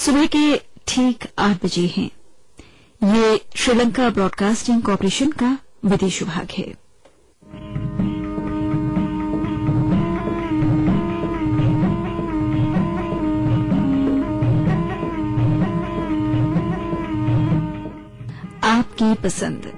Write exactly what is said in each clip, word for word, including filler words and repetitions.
सुबह के ठीक आठ बजे हैं। ये श्रीलंका ब्रॉडकास्टिंग कॉरपोरेशन का विदेश विभाग है। आपकी पसंद।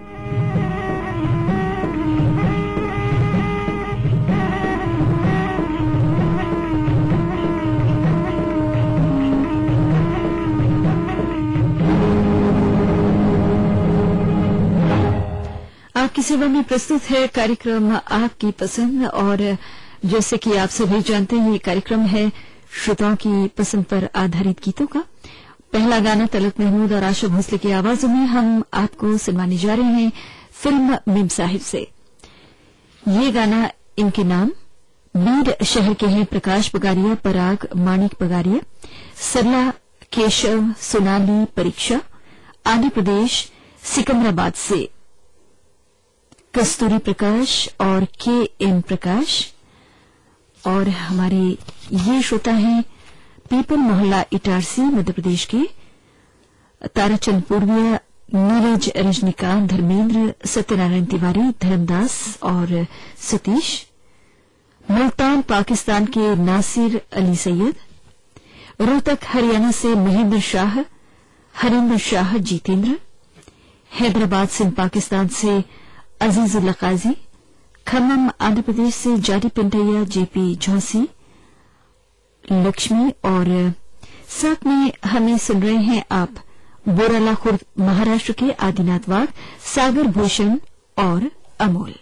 आपकी सेवा में प्रस्तुत है कार्यक्रम आपकी पसंद। और जैसे कि आप सभी जानते हैं, ये कार्यक्रम है श्रोताओं की पसंद पर आधारित गीतों का। पहला गाना तलत महमूद और आशा भोसले की आवाजों में हम आपको सुनवाने जा रहे हैं फिल्म मेम साहिब से। ये गाना इनके नाम बीड शहर के हैं प्रकाश पगारिया, पराग, माणिक पगारिया, सरला, केशव, सोनाली, परीक्षा, आंध्र प्रदेश सिकंदराबाद से कस्तूरी प्रकाश और के एम प्रकाश। और हमारे ये श्रोता हैं पीपल मोहल्ला इटारसी मध्य प्रदेश के ताराचंद पूर्विया, नीरज, रजनीकांत, धर्मेंद्र, सत्यनारायण तिवारी, धर्मदास और सतीश। मुल्तान पाकिस्तान के नासिर अली सैयद। रोहतक हरियाणा से महेंद्र शाह, हरिंदर शाह, जितेंद्र। हैदराबाद सिंध पाकिस्तान से अजीजुल्ला काजी। खम्मम आंध्र प्रदेश से जाडी पिंटैया, जेपी झौसी, लक्ष्मी। और साथ में हमें सुन रहे हैं आप बोराला खुर्द महाराष्ट्र के आदिनाथ वाघ, सागर भूषण और अमोल।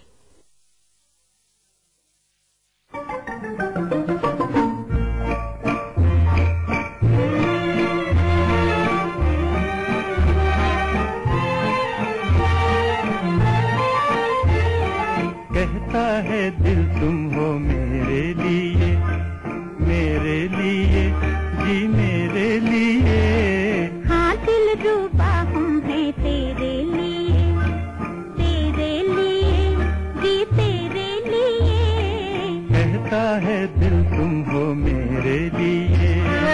कहता है दिल तुम हो मेरे लिए, मेरे लिए, जी मेरे लिए। हाँ दिल रूबा हम हैं तेरे लिए, तेरे लिए, जी तेरे लिए। कहता है दिल तुम हो मेरे लिए।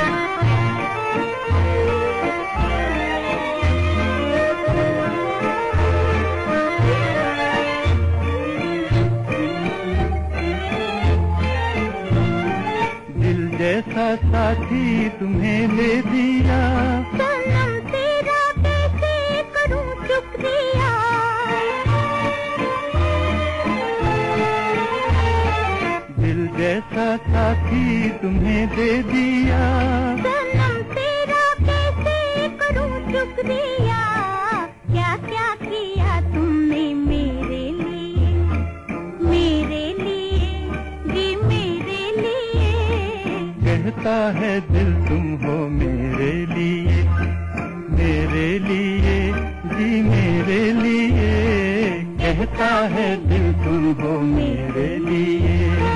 जैसा साथी तुम्हें ले दिया, सनम तेरा कैसे करूं शुक्रिया। दिल जैसा साथी तुम्हें दे दिया, सनम तेरा कैसे करूं शुक्रिया। क्या क्या किया तुमने मेरे लिए, मेरे लिए, जी मेरे लिए। कहता है दिल तुम हो मेरे लिए, मेरे लिए, जी मेरे लिए। कहता है दिल तुम हो मेरे लिए।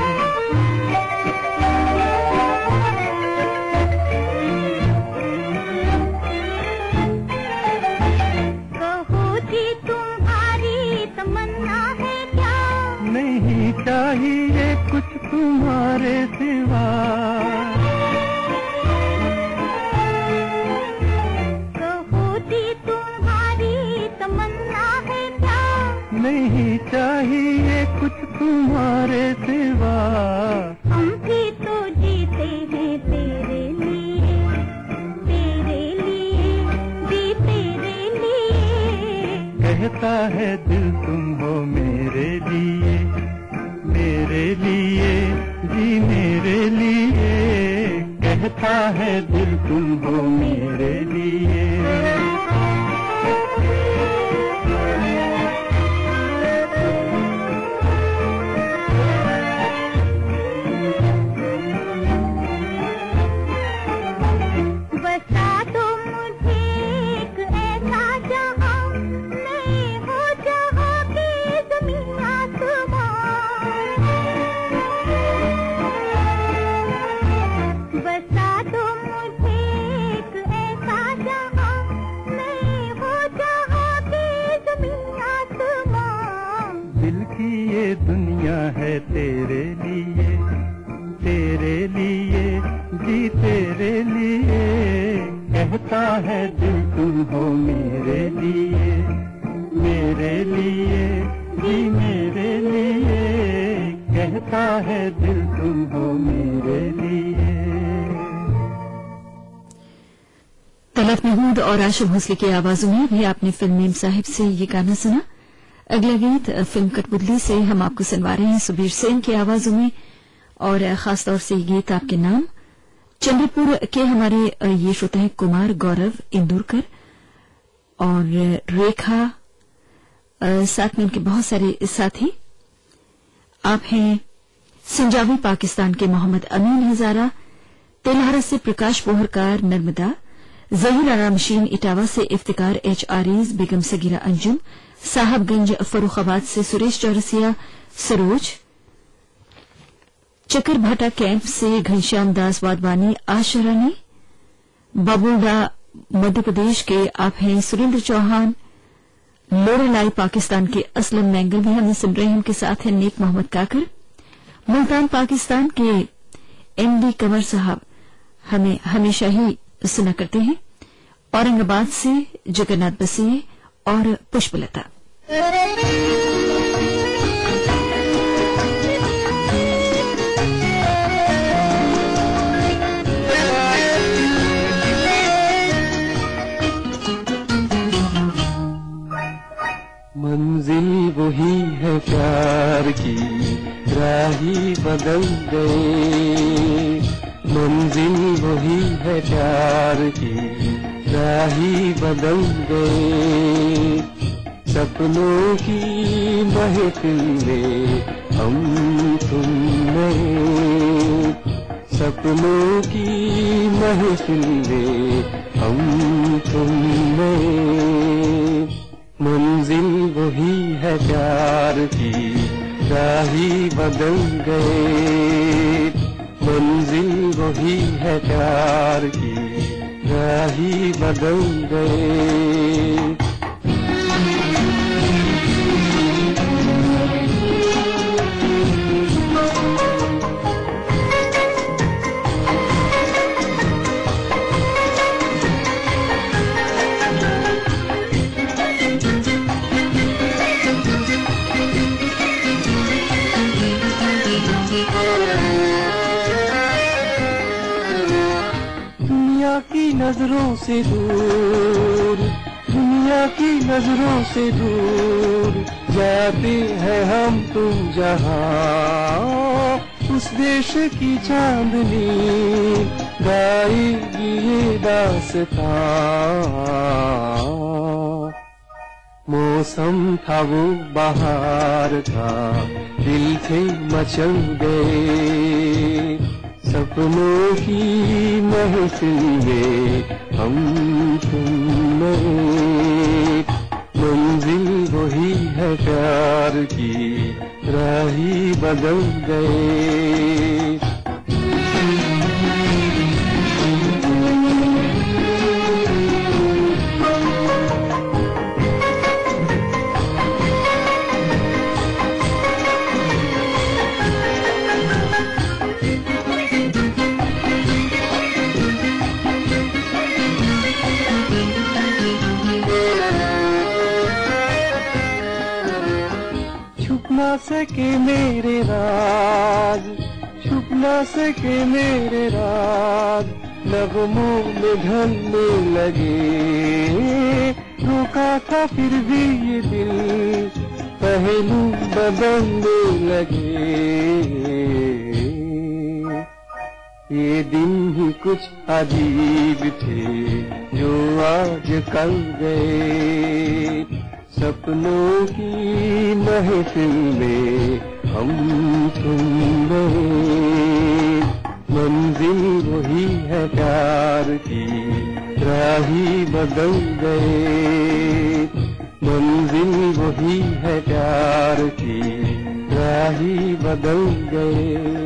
कहो जी तुम्हारी तमन्ना है क्या? नहीं चाहिए कुछ तुम्हारे सिवा। नहीं चाहिए कुछ तुम्हारे सिवा। हम भी तो जीते हैं तेरे लिए, तेरे लिए, जी तेरे लिए। कहता है दिल तुम हो मेरे लिए, मेरे लिए, जी मेरे लिए। कहता है दिल तुम हो मेरे लिए। दुनिया है तेरे लिए, तेरे लिए, जी तेरे लिए। कहता है दिल तुम हो मेरे लिए, मेरे लिए जी मेरे लिए, कहता है दिल तुम हो मेरे लिए। तलत महमूद और आशिम भोसले की आवाजों में भी आपने फिल्म मेम साहिब से ये गाना सुना। अगला गीत फिल्म कठपुतली से हम आपको सुनवा रहे हैं सुबीर सेन की आवाजों में, और खासतौर से ये गीत आपके नाम। चंद्रपुर के हमारे ये श्रोता है कुमार गौरव इंदुरकर और रेखा, साथ में उनके बहुत सारे साथी। आप हैं संजावी पाकिस्तान के मोहम्मद अमीन हजारा, तेलहरा से प्रकाश पोहरकार नर्मदा, जहीर आरा मशीन इटावा से इफ्तिकार एच आरीज, बेगम सगीरा अंजुम, साहबगंज फरुखाबाद से सुरेश चौरसिया सरोज, चक्कर भाटा कैंप से घनश्याम दास वाधवानी आशा रानी, बाबुलडा मध्य प्रदेश के आप हैं सुरेंद्र चौहान, लोरेलाई पाकिस्तान के असलम मैंगल भी हमें सुन रहे हैं, उनके साथ हैं नेक मोहम्मद काकर, मुल्तान पाकिस्तान के एमडी कमर साहब हमें हमेशा ही सुना करते हैं, औरंगाबाद से जगन्नाथ बसिए और पुष्पलता। मंजिल वही है प्यार की, राही बदल गए, मंजिल वही है प्यार की, राही बदल गए, सपनों की महफिल में हम तुम नए, सपनों की महफिल में हम तुम नए, मंजिल वही है प्यार की, राही बदल गए, मंजिल वही है प्यार की, राही बदल गए। दुनिया की नजरों से दूर, दुनिया की नजरों से दूर, जाते हैं हम तुम जहाँ, उस देश की चांदनी गाएगी ये दास्तां। मौसम था वो बहार का, दिल थे मचल गए, सपनों की महफिल में हम तुम नए, मंजिल वही है प्यार की, राही बदल गए। न सके मेरे राज, छुप न सके मेरे राज, नगमों में ढलने लगे, रोका था फिर भी ये दिल, पहलू बदलने लगे। ये दिन ही कुछ अजीब थे जो आज कल गए, सपनों की महफिल में हम तुम नए, मंजिल वही है प्यार की, राही बदल गए, मंजिल वही है प्यार की, राही बदल गए।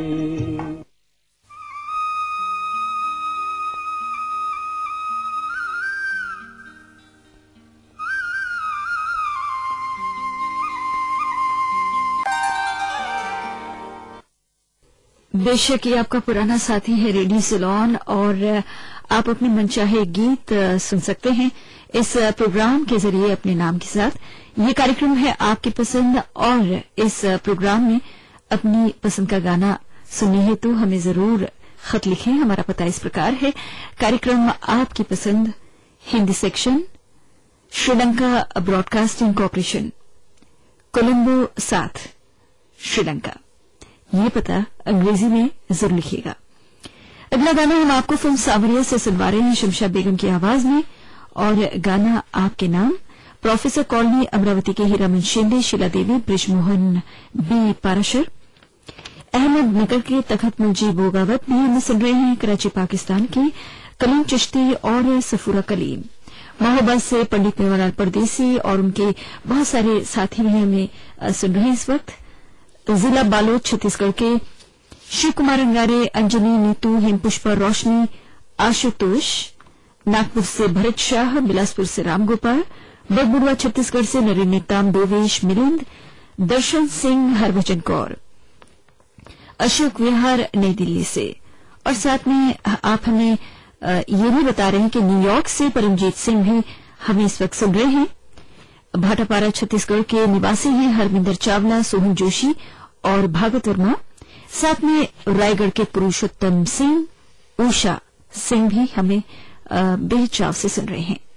बेशक ये आपका पुराना साथी है रेडियो सिलोन, और आप अपने मनचाहे गीत आ, सुन सकते हैं इस आ, प्रोग्राम के जरिए अपने नाम के साथ। ये कार्यक्रम है आपकी पसंद, और इस आ, प्रोग्राम में अपनी पसंद का गाना सुनने हेतु हमें जरूर खत लिखें। हमारा पता इस प्रकार है, कार्यक्रम आपकी पसंद, Hindi section, Sri Lanka broadcasting corporation, Colombo सात, श्रीलंका। ये पता अंग्रेजी में जरूर लिखिएगा। अगला गाना हम आपको फिल्म सावरिया से सुनवा रहे हैं शमशाद बेगम की आवाज में, और गाना आपके नाम। प्रोफेसर कॉलोनी अमरावती के हीरामन शिंदे, शीला देवी, ब्रिजमोहन बी पाराशर, अहमद नगर के तखत मुंजी बोगावत भी हमें सुन रहे हैं, कराची पाकिस्तान के कलीम चिश्ती और सफूरा कलीम, महोबा से पंडित मेवालाल परदेसी और उनके बहुत सारे साथी भी हमें सुन रहे हैं इस वक्त। जिला बालोद छत्तीसगढ़ के शिव कुमार अंगारे, अंजनी, नीतू, हेमपुष्पा, रोशनी, आशुतोष, नागपुर से भरत शाह, बिलासपुर से रामगोपाल, बगबुड़वा छत्तीसगढ़ से नरेंद्र नेताम, डोवेश, मिलिंद, दर्शन सिंह, हरभजन कौर, अशोक विहार नई दिल्ली से। और साथ में आप हमें ये भी बता रहे हैं कि न्यूयॉर्क से परमजीत सिंह भी हमें इस वक्त सुन रहे हैं। भाटापारा छत्तीसगढ़ के निवासी हैं हरविंदर चावला, सोहन जोशी और भागवत वर्मा। साथ में रायगढ़ के पुरुषोत्तम सिंह, उषा सिंह भी हमें बेचाव से सुन रहे हैं।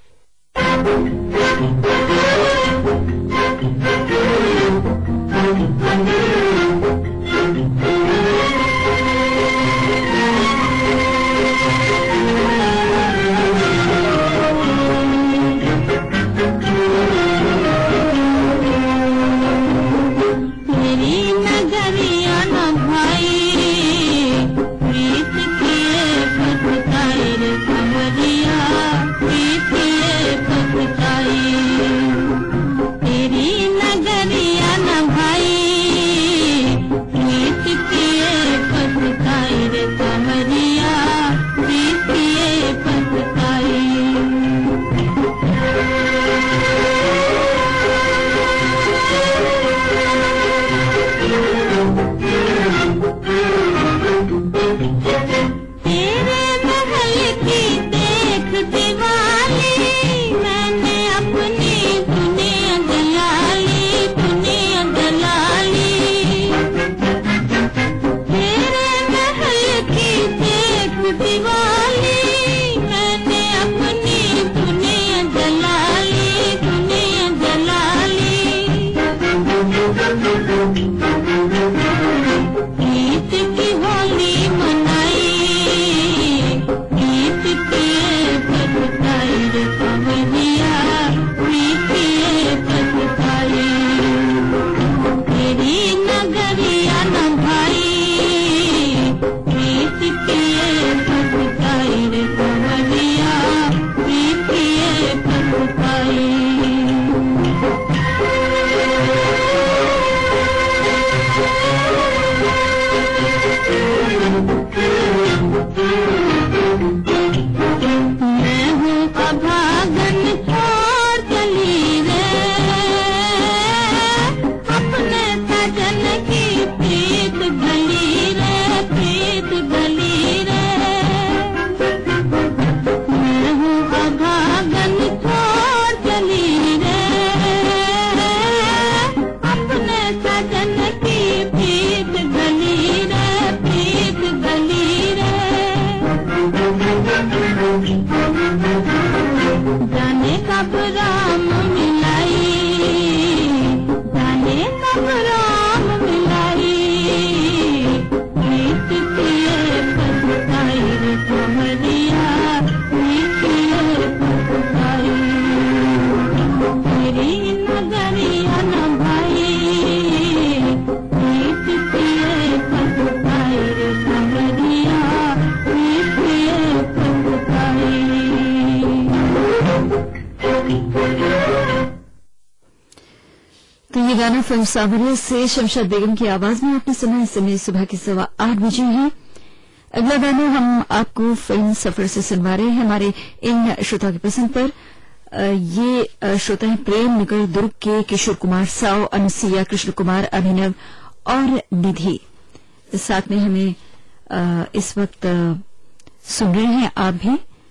तो ये गाना फिल्म सावरिया से शमशाद बेगम की आवाज में आपने सुना। इस समय सुबह के सवा आठ बजे हैं। अगला गाना हम आपको फिल्म सफर से सुनवा रहे हैं हमारे इन श्रोता की पसंद पर। ये श्रोता है प्रेम नगर दुर्ग के किशोर कुमार साव, अनुसुईया, कृष्ण कुमार, अभिनव और निधि। साथ में हमें इस वक्त सुन रहे हैं आप भी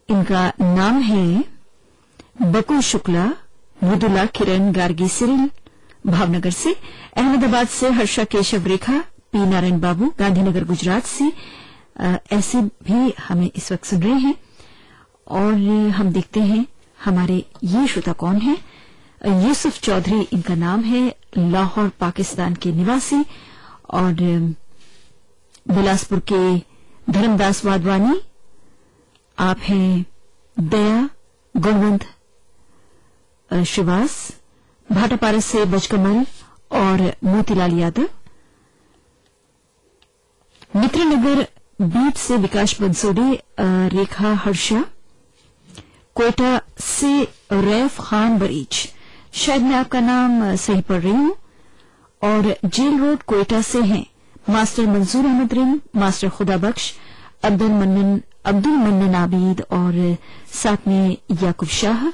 इनका नाम है बकुल शुक्ला, मृदुला किरण गार्गी सिरिल भावनगर से, अहमदाबाद से हर्षा केशव रेखा, पी नारायण बाबू गांधीनगर गुजरात से, आ, ऐसे भी हमें इस वक्त सुन रहे हैं। और हम देखते हैं हमारे ये श्रोता कौन है। यूसुफ चौधरी इनका नाम है, लाहौर पाकिस्तान के निवासी, और बिलासपुर के धर्मदास वाधवानी। आप हैं दया गुणवंत श्रीवास, भाटापारस से बजकमल और मोतीलाल यादव। मित्रनगर बीट से विकास बंसोडे, रेखा हर्षा, कोयटा से रैफ खान बरीच, शायद मैं आपका नाम सही पढ़ रही हूं, और जेल रोड कोयटा से हैं मास्टर मंसूर अहमद रिंग, मास्टर खुदा बख्श, अब्दुल मन्नन अब्दुल मन्नन आबिद और साथ में याकूब शाह।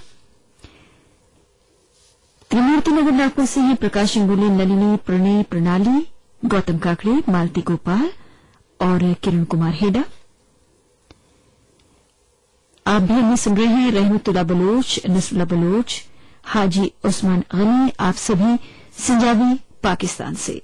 त्रिमूर्ति नगर नागपुर से हैं प्रकाश इंगोले, नलिनी, प्रणय, प्रणाली, गौतम काकड़े, मालती गोपाल और किरण कुमार हेडा। आप भी हमें सुन रहे हैं रहमतुल्लाह बलोच, नसरुल्लाह बलोच, हाजी उस्मान गनी, आप सभी सिंजावी पाकिस्तान से।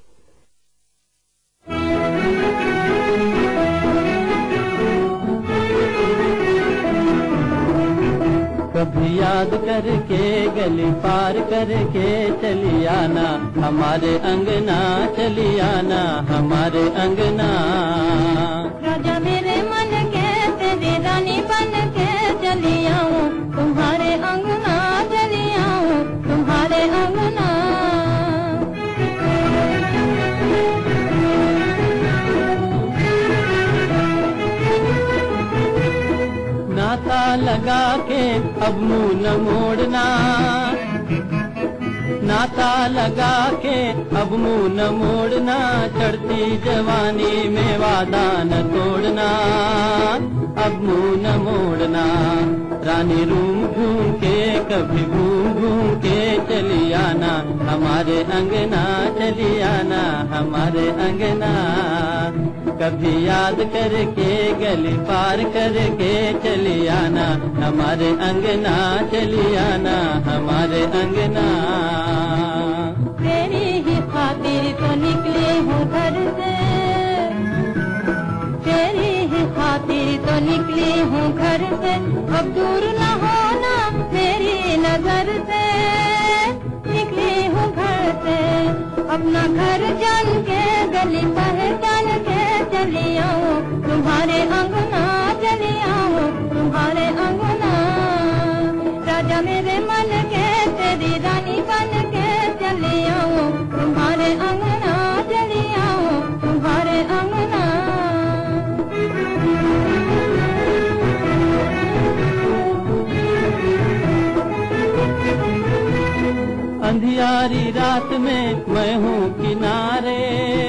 कभी याद करके गली पार करके चली आना, हमारे अंगना चली आना, हमारे अंगना। राजा मेरे मन के तेरी रानी बन के चली आऊं, तुम्हारे अंगना चली आऊं, तुम्हारे अंगना। नाता लगा के अब मुंह न मोड़ना, नाता लगा के अब मुंह न मोड़ना, चढ़ती जवानी में वादा न तोड़ना, अब मुंह न मोड़ना। रानी रूम घूम के कभी घूम घूम के चली आना, हमारे अंगना चली आना, हमारे अंगना। कभी याद करके गली पार करके चली आना, हमारे अंगना चली आना, हमारे अंगना। तेरी ही खातिर तो निकली हूँ घर से, तेरी ही खातिर तो निकली हूँ घर से, अब दूर न होना मेरी नजर से। निकली हूँ घर से अपना घर जान के, गली पहचान के चली आऊं, तुम्हारे अंगना चली आऊं, तुम्हारे अंगना। राजा मेरे मन के तेरी रानी बन के चली आऊं, तुम्हारे अंगना चली आऊं, तुम्हारे अंगना। अंधियारी रात में मैं हूँ किनारे,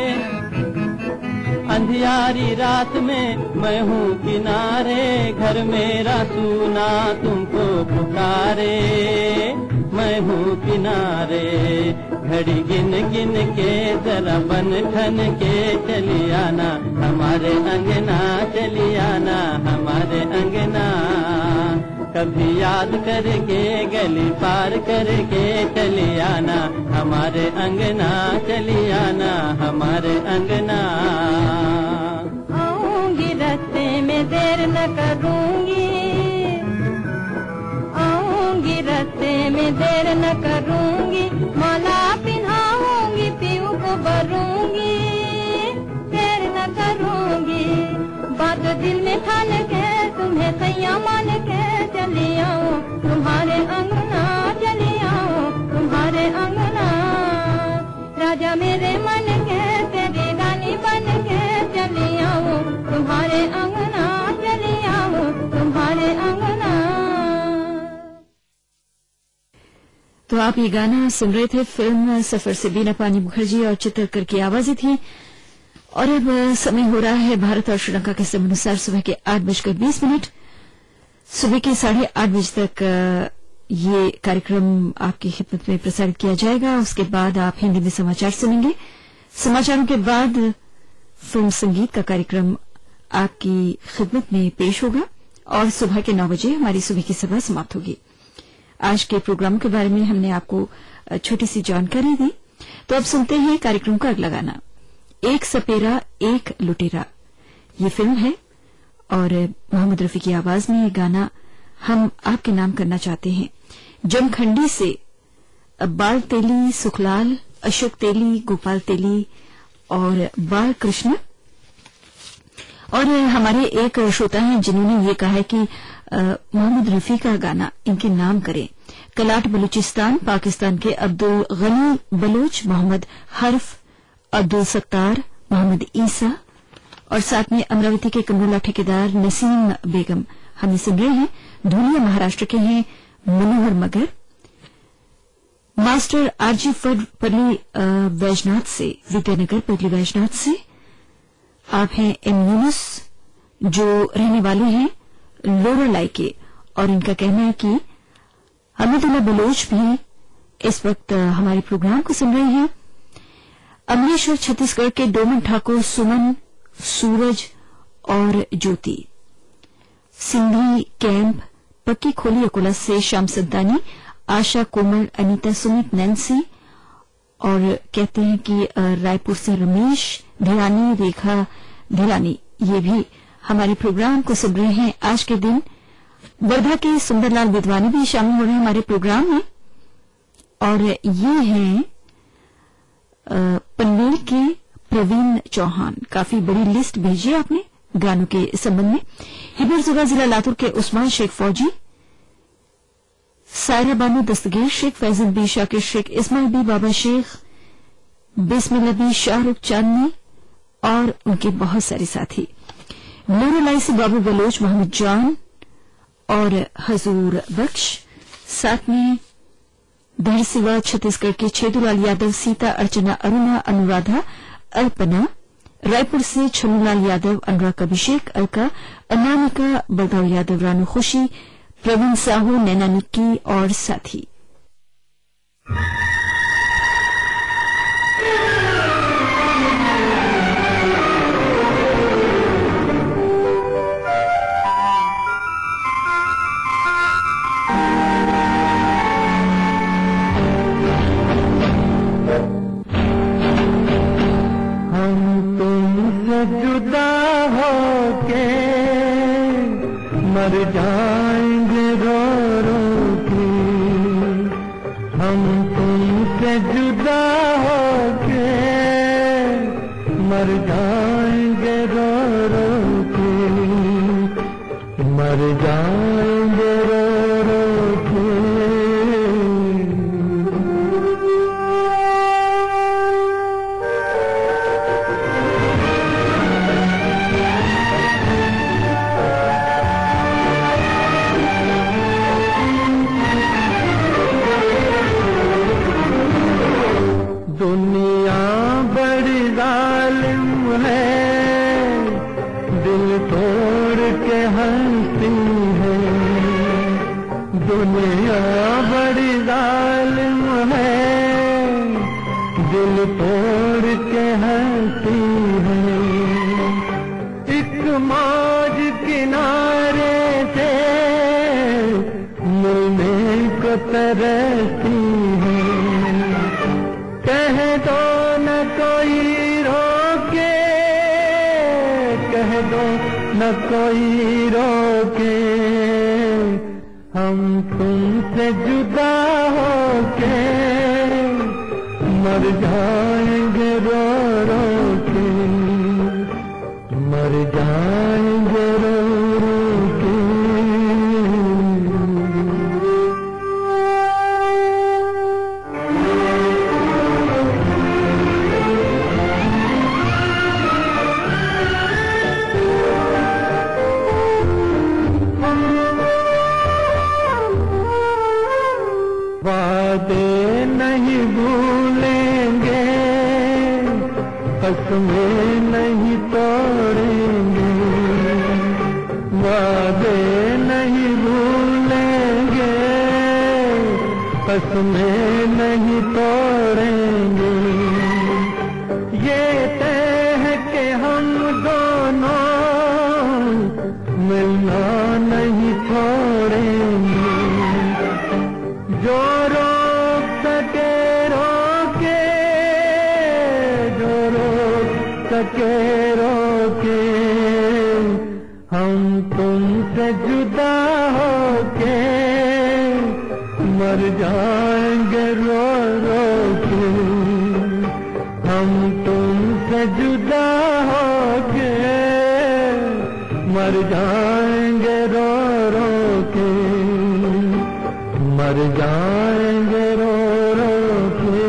अंधियारी रात में मैं हूँ किनारे, घर मेरा सूना तुमको पुकारे, मैं हूँ किनारे। घड़ी गिन गिन के जरा बन ठन के चली आना, हमारे अंगना चली आना, हमारे अंगना। कभी याद करके गली पार करके चली आना, हमारे अंगना चली आना, हमारे अंगना। आऊंगी रास्ते में देर न करूंगी, आऊंगी रास्ते में देर न करूंगी, माला पिन्हाऊंगी पीऊ को भरूंगी, देर न करूंगी। बात दिल में ठान के तुम्हें सैया मान के चली आऊं, तुम्हारे अंगना चली आऊं, तुम्हारे अंगना। राजा मेरे मन के तेरी रानी बन के चली आऊं, तुम्हारे अंगना चली आऊं, तुम्हारे अंगना। तो आप ये गाना सुन रहे थे फिल्म सफर से, बीना पानी मुखर्जी और चित्रकर की आवाजें थी। और अब समय हो रहा है भारत और श्रीलंका के समय अनुसार सुबह के आठ बजकर बीस मिनट। सुबह के साढ़े आठ बजे तक ये कार्यक्रम आपकी खिदमत में प्रसारित किया जाएगा। उसके बाद आप हिंदी में समाचार सुनेंगे। समाचारों के बाद फिल्म संगीत का कार्यक्रम आपकी खिदमत में पेश होगा और सुबह के नौ बजे हमारी सुबह की सभा समाप्त होगी। आज के प्रोग्राम के बारे में हमने आपको छोटी सी जानकारी दी, तो अब सुनते हैं कार्यक्रम का अगला गाना, एक सपेरा एक लुटेरा। ये फिल्म है और मोहम्मद रफी की आवाज में ये गाना हम आपके नाम करना चाहते हैं। जमखंडी से बाल तेली, सुखलाल, अशोक तेली, गोपाल तेली और बाल कृष्ण। और हमारे एक श्रोता हैं जिन्होंने ये कहा है कि मोहम्मद रफी का गाना इनके नाम करें। कलाट बलूचिस्तान पाकिस्तान के अब्दुल गनी बलोच, मोहम्मद हर्फ, अब्दुल सत्तार, मोहम्मद ईसा और साथ में अमरावती के कमरोला ठेकेदार नसीम बेगम हमें सुन रहे हैं। धूलिया महाराष्ट्र के हैं मनोहर मगर। मास्टर आरजी परली वैजनाथ से, विद्यानगर परली वैजनाथ से आप हैं एम यूनुस, जो रहने वाले हैं लोरालाई के, और इनका कहना है कि हमीदुल्ला बलोच भी इस वक्त हमारे प्रोग्राम को सुन रहे हैं। अमलेश्वर छत्तीसगढ़ के डोमन ठाकुर, सुमन, सूरज और ज्योति। सिंधी कैंप पक्की खोली अकोला से श्याम सद्दानी, आशा, कोमल, अनीता, सुमित, नैन्सी और कहते हैं कि रायपुर से रमेश धिरानी, रेखा धिरानी, ये भी हमारे प्रोग्राम को सुन रहे हैं। आज के दिन वर्धा के सुंदरलाल विद्वानी भी शामिल हो रहे हैं हमारे प्रोग्राम में। और ये हैं पनवेल के प्रवीण चौहान। काफी बड़ी लिस्ट भेजी है आपने गानों के संबंध में। हिबरजुगा जिला लातूर के उस्मान शेख फौजी, सायरा बानो दस्तगीर शेख, फैजल बी, शाकिर शेख, इस्माइल बी, बाबा शेख, बिस्मिल्लाह बी, शाहरुख चांदनी और उनके बहुत सारे साथी। लोरालाई से बाबू बलोच, मोहम्मद जान और हजूर बख्श। साथ में दहसिवा छत्तीसगढ़ के छेदूलाल यादव, सीता, अर्चना, अरुणा, अनुराधा, अल्पना। रायपुर से छन्नूलाल यादव, अनुराग, अभिषेक, अलका, अनामिका, बलदाव यादव, रानू खुशी, प्रवीण साहू, नैना निक्की और साथी। मर जाएंगे रो रो के, हम तुमसे जुदा होके मर जाएंगे रो रो के, मर जाएंगे रो रो के। दुनिया बड़ी जालिम है, दिल तोड़ के हंसती है। दुनिया बड़ी जालिम है, दिल तोड़ के हंसती है। एक मौज किनारे से मिलने को तरसती है। कह दो न कोई रोके, कह दो न कोई रोके, हम तुमसे जुदा होके मर जाएंगे रो रो के, मर जाएंगे रो रो के। वादे नहीं भूलेंगे, कसमें नहीं तोड़ेंगे। वादे नहीं भूलेंगे, कसमें नहीं तोड़ेंगे। ये तय है कि हम दोनों मिलना नहीं सके रोके, हम तुमसे जुदा होके मर जाएंगे रो रो के, हम तुमसे जुदा होके मर जाएंगे रो रो के, मर जाएंगे रो रो के।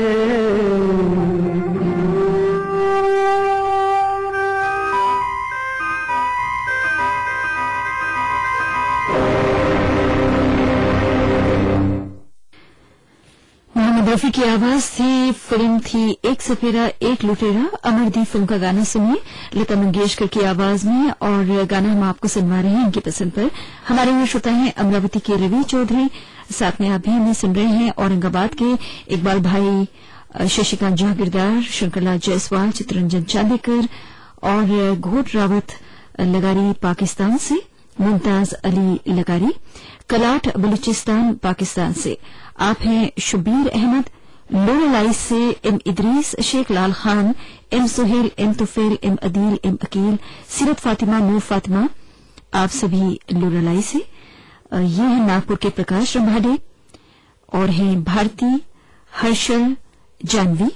मोहम्मद रफी की आवाज थी, फिल्म थी एक सफेरा एक लुटेरा। अमरदीप फिल्म का गाना सुनिए लता मंगेशकर की आवाज में, और गाना हम आपको सुनवा रहे हैं इनकी पसंद पर। हमारे यहाँ श्रोता हैं अमरावती के रवि चौधरी, साथ में आप भी हमें सुन रहे हैं औरंगाबाद के इकबाल भाई, शशिकांत जागीरदार, शंकरलाल जायसवाल, चित्ररंजन चांदीकर और घोट रावत लगारी पाकिस्तान से, मुमताज अली लगारी कलाट बलूचिस्तान पाकिस्तान से। आप हैं शबीर अहमद लोरलाई से, M Idris, Sheikh Lal Khan, M Suhail, M Tufail, M Adeel, M Aqeel, Seerat Fatima, नूर फातिमा, आप सभी लोरलाई से। ये हैं नागपुर के प्रकाश रंभाडे और हैं भारती, हर्षल, जानवी।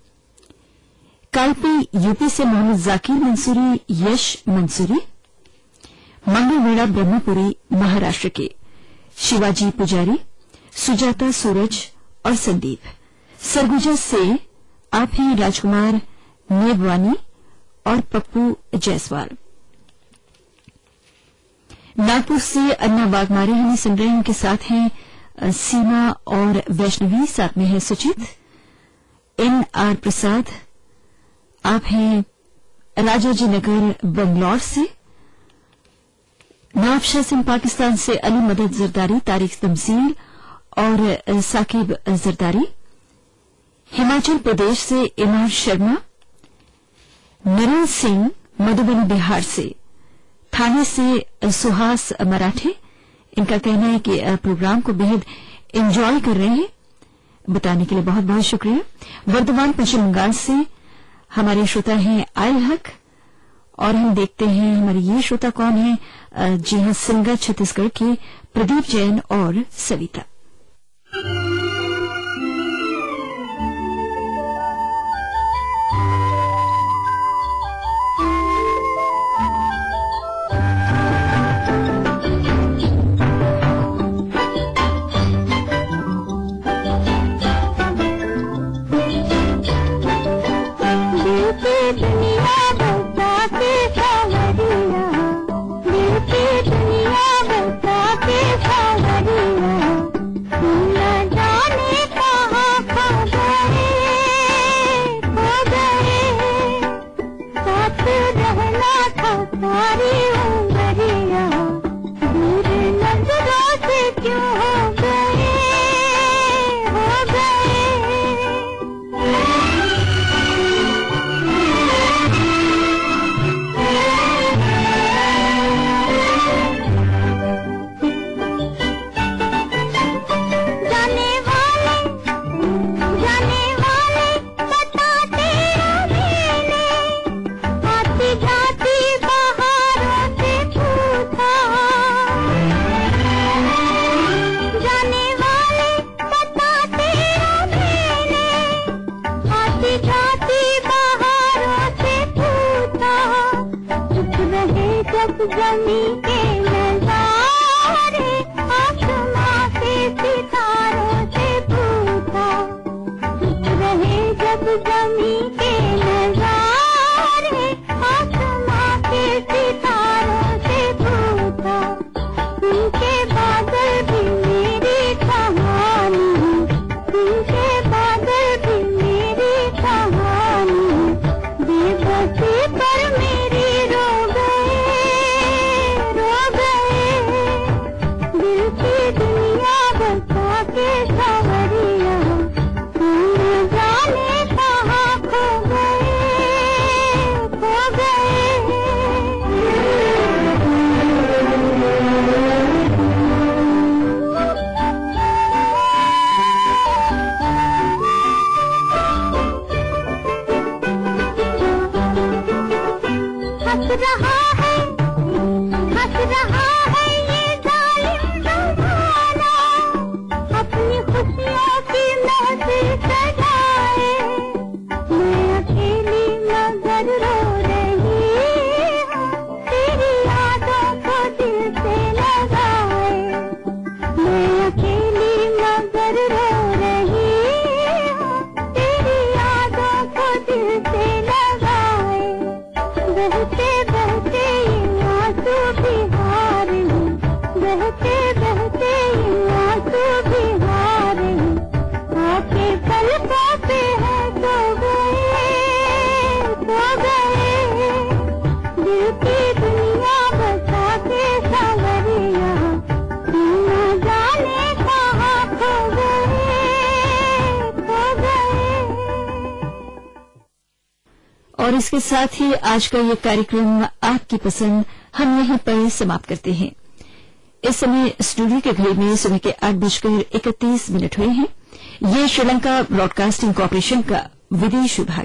कालपी यूपी से मोहम्मद जाकिर मंसूरी, यश मंसूरी। मंगलवेड़ा ब्रह्मपुरी महाराष्ट्र के शिवाजी पुजारी, सुजाता सूरज और संदीप। सरगुजा से आप हैं राजकुमार नेबवानी और पप्पू जायसवाल। नागपुर से अन्ना वाघमारे हमें सुन रहे हैं, उनके साथ हैं सीमा और वैष्णवी, साथ में है सुचित। एन आर प्रसाद, आप हैं राजाजी नगर बंगलौर से। नवाबशाह सिंह पाकिस्तान से अली मदद जरदारी, तारिक तमजील और साकिब जरदारी। हिमाचल प्रदेश से इमार शर्मा। नरेंद्र सिंह मधुबनी बिहार से। थाने से सुहास मराठे, इनका कहना है कि प्रोग्राम को बेहद एंजॉय कर रहे हैं, बताने के लिए बहुत बहुत शुक्रिया। वर्धमान पश्चिम बंगाल से हमारे श्रोता हैं आयल हक, और हम देखते हैं हमारे ये श्रोता कौन है। जी हां, सिंगर छत्तीसगढ़ के प्रदीप जैन और सविता। पर मेरी रो गए रो हंस रहा है हंस रहा है ये जालिम जमाना, अपनी खुशियों की महफिल सजाए। मैं अकेली मगर रो रही हूँ, तेरी यादों को दिल से लगाए। मैं अकेली मगर रो रही हूँ, तेरी यादों को दिल से लगाए। बहते बहते ये आंसू भी हार हूँ, बहते बहते ये आंसू भी हार हूँ। आके पलकों पे है सो गए सो गए, दिल की दुनिया बसा के सावरिया, न जाने कहाँ खो गए खो गए। और इसके साथ ही आज का ये कार्यक्रम आपकी पसंद हम यहीं पर समाप्त करते हैं। इस समय स्टूडियो के घड़ी में सुबह के आठ बजकर इकतीस मिनट हुए हैं। ये श्रीलंका ब्रॉडकास्टिंग कॉरपोरेशन का विदेश विभाग